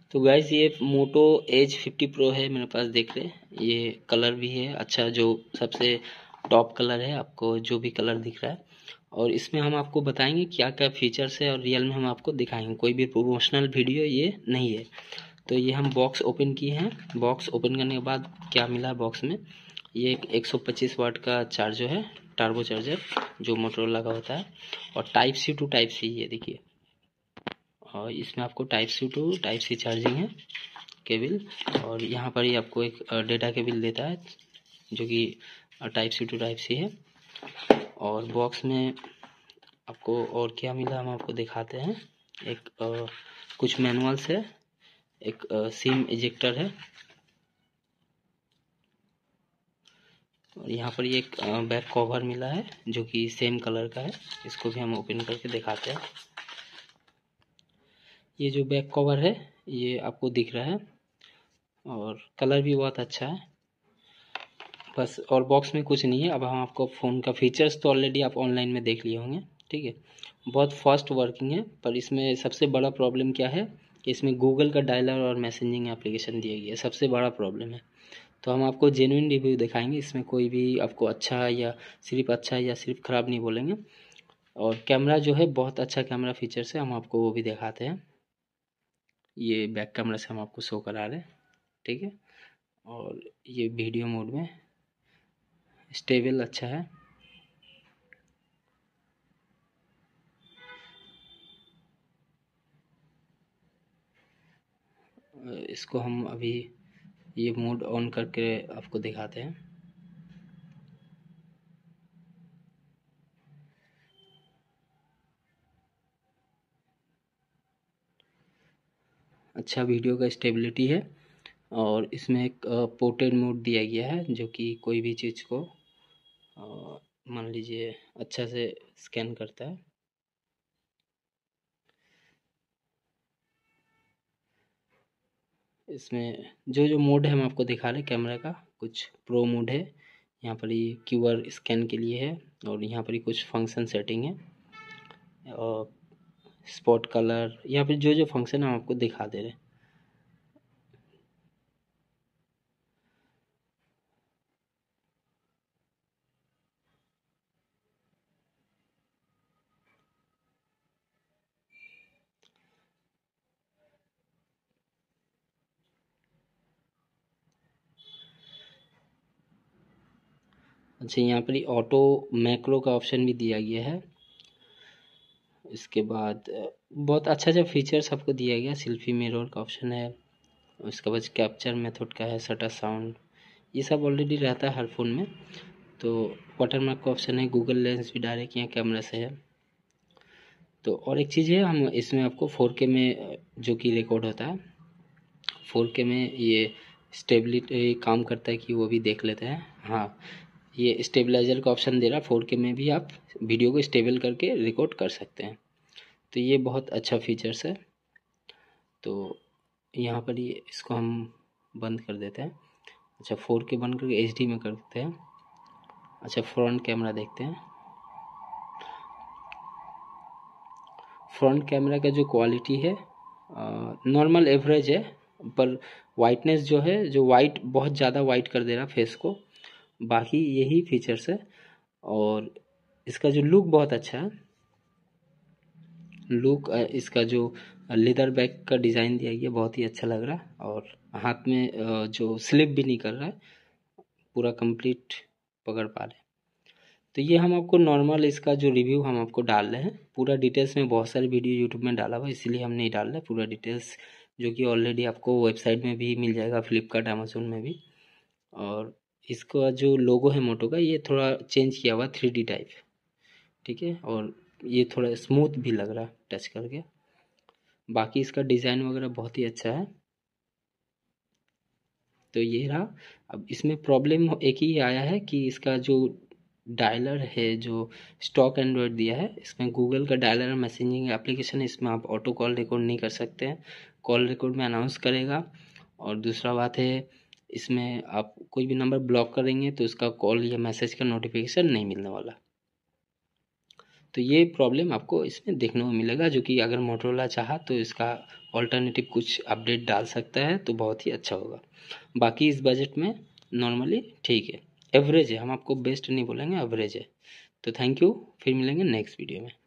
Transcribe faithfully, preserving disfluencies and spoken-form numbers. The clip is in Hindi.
तो गाइस ये मोटो एज फिफ्टी प्रो है मेरे पास, देख रहे हैं। ये कलर भी है अच्छा, जो सबसे टॉप कलर है, आपको जो भी कलर दिख रहा है। और इसमें हम आपको बताएंगे क्या क्या फीचर्स है और रियल में हम आपको दिखाएंगे। कोई भी प्रमोशनल वीडियो ये नहीं है। तो ये हम बॉक्स ओपन किए हैं। बॉक्स ओपन करने के बाद क्या मिला बॉक्स में, ये एक एक सौ पच्चीस वाट का चार्जर है, टर्बो चार्जर, जो मोटोरोला का होता है। और type C to type C, ये देखिए। और इसमें आपको type C to type C charging है केबल। और यहाँ पर ही आपको एक डेटा केबल देता है जो कि type C to type C है। और बॉक्स में आपको और क्या मिला हम आपको दिखाते हैं। एक आ, कुछ मैनुअल्स है, एक सिम इजेक्टर है, और यहाँ पर ये एक बैक कवर मिला है जो कि सेम कलर का है। इसको भी हम ओपन करके दिखाते हैं। ये जो बैक कवर है ये आपको दिख रहा है और कलर भी बहुत अच्छा है बस। और बॉक्स में कुछ नहीं है। अब हम आपको फ़ोन का फीचर्स तो ऑलरेडी आप ऑनलाइन में देख लिए होंगे, ठीक है। बहुत फास्ट वर्किंग है, पर इसमें सबसे बड़ा प्रॉब्लम क्या है कि इसमें गूगल का डायलर और मैसेजिंग एप्लीकेशन दिया गया है, सबसे बड़ा प्रॉब्लम है। तो हम आपको जेन्युइन रिव्यू दिखाएंगे, इसमें कोई भी आपको अच्छा या सिर्फ अच्छा या सिर्फ ख़राब नहीं बोलेंगे। और कैमरा जो है बहुत अच्छा कैमरा फीचर्स है, हम आपको वो भी दिखाते हैं। ये बैक कैमरा से हम आपको शो करा रहे हैं, ठीक है। और ये वीडियो मोड में स्टेबल अच्छा है। इसको हम अभी ये मोड ऑन करके आपको दिखाते हैं। अच्छा वीडियो का स्टेबिलिटी है। और इसमें एक पोर्ट्रेट मोड दिया गया है जो कि कोई भी चीज़ को मान लीजिए अच्छा से स्कैन करता है। इसमें जो जो मोड है हम आपको दिखा रहे हैं कैमरा का, कुछ प्रो मोड है, यहाँ पर ये क्यूआर स्कैन के लिए है। और यहाँ पर ही कुछ फंक्शन सेटिंग है और स्पॉट कलर, यहाँ पर जो जो फंक्शन हम आपको दिखा दे रहे हैं। अच्छा, यहाँ पर ही ऑटो मैक्रो का ऑप्शन भी दिया गया है। इसके बाद बहुत अच्छा अच्छा फीचर्स आपको दिया गया। सेल्फी मिरर का ऑप्शन है, उसके बाद कैप्चर मेथड का है, शटर साउंड, ये सब ऑलरेडी रहता है हर फ़ोन में। तो वाटरमार्क का ऑप्शन है, गूगल लेंस भी डायरेक्ट यहाँ कैमरा से है। तो और एक चीज़ है, हम इसमें आपको फोर के में जो कि रिकॉर्ड होता है, फोर के में ये स्टेबिलिटी काम करता है कि वो भी देख लेते हैं। हाँ, ये स्टेबलाइज़र का ऑप्शन दे रहा है, फोर के में भी आप वीडियो को स्टेबल करके रिकॉर्ड कर सकते हैं। तो ये बहुत अच्छा फीचर्स है। तो यहाँ पर ये इसको हम बंद कर देते हैं। अच्छा, फोर के बंद करके एच डी में कर देते हैं। अच्छा, फ्रंट कैमरा देखते हैं। फ्रंट कैमरा का जो क्वालिटी है नॉर्मल एवरेज है, पर वाइटनेस जो है, जो वाइट बहुत ज़्यादा वाइट कर दे रहा फेस को, बाकी यही फीचर्स है। और इसका जो लुक बहुत अच्छा है। लुक इसका जो लेदर बैग का डिज़ाइन दिया गया बहुत ही अच्छा लग रहा है। और हाथ में जो स्लिप भी नहीं कर रहा है, पूरा कंप्लीट पकड़ पा रहे हैं। तो ये हम आपको नॉर्मल इसका जो रिव्यू हम आपको डाल रहे हैं, पूरा डिटेल्स में बहुत सारे वीडियो यूट्यूब में डाला हुआ है, इसलिए हम नहीं डाल रहे पूरा डिटेल्स, जो कि ऑलरेडी आपको वेबसाइट में भी मिल जाएगा, फ्लिपकार्ट अमेजोन में भी। और इसका जो लोगो है मोटो का, ये थोड़ा चेंज किया हुआ थ्री डी टाइप, ठीक है। और ये थोड़ा स्मूथ भी लग रहा है टच करके। बाकी इसका डिज़ाइन वगैरह बहुत ही अच्छा है। तो ये रहा। अब इसमें प्रॉब्लम एक ही आया है कि इसका जो डायलर है, जो स्टॉक एंड्रॉयड दिया है, इसमें गूगल का डायलर मैसेजिंग एप्लीकेशन है, इसमें आप ऑटो कॉल रिकॉर्ड नहीं कर सकते हैं। कॉल रिकॉर्ड में अनाउंस करेगा। और दूसरा बात है, इसमें आप कोई भी नंबर ब्लॉक करेंगे तो इसका कॉल या मैसेज का नोटिफिकेशन नहीं मिलने वाला। तो ये प्रॉब्लम आपको इसमें देखने को मिलेगा, जो कि अगर मोटरोला चाहा तो इसका ऑल्टरनेटिव कुछ अपडेट डाल सकता है तो बहुत ही अच्छा होगा। बाकी इस बजट में नॉर्मली ठीक है, एवरेज है, हम आपको बेस्ट नहीं बोलेंगे, एवरेज है। तो थैंक यू, फिर मिलेंगे नेक्स्ट वीडियो में।